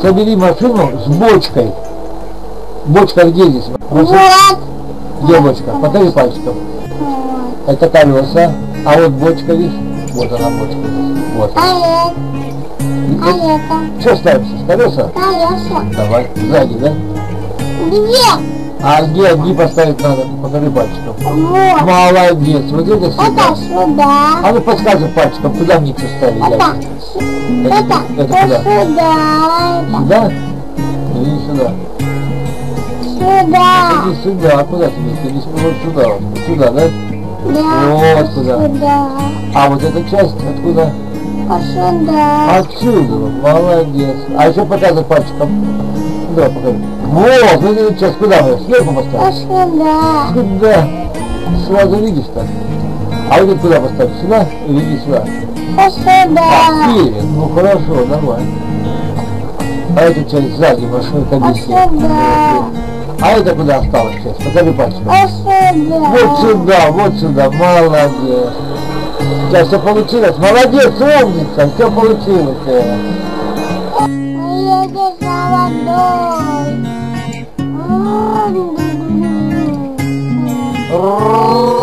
собери машину с бочкой. Бочка где здесь? Вот. Где бочка? Покажи пальчиком. Вот. Это колеса. А вот бочка, видишь? Вот она бочка здесь. Вот. А это? Что ставимся? С колеса? Колеса. Давай. Сзади, да? Где? А где поставить надо? Покажи пальчиком. Вот. Молодец. Вот это сюда. Это сюда. А ну подскажи пальчиком, куда мне что ставить? Это. Это Это куда? сюда. Сюда? Или сюда? Сюда. Иди сюда. А куда тебе? Иди вот сюда. Вот. Сюда, да? Да. Вот сюда. Сюда. А вот эта часть откуда? Вот сюда. Отсюда. Молодец. А еще показывай пальчиком. Да, покажи. Вот, вот эту часть куда мы? Сверху Вот поставим? сюда. Сюда. Сразу видишь так. А вот это куда поставить? Сюда или иди сюда? Вот сюда. Перед. Ну хорошо, нормально. А эту часть сзади машины Вот сюда. А это куда осталась часть? Покажи пальчиком. Вот сюда. Вот сюда, молодец. У тебя все получилось? Молодец, умница, все получилось. Мы едем за водой.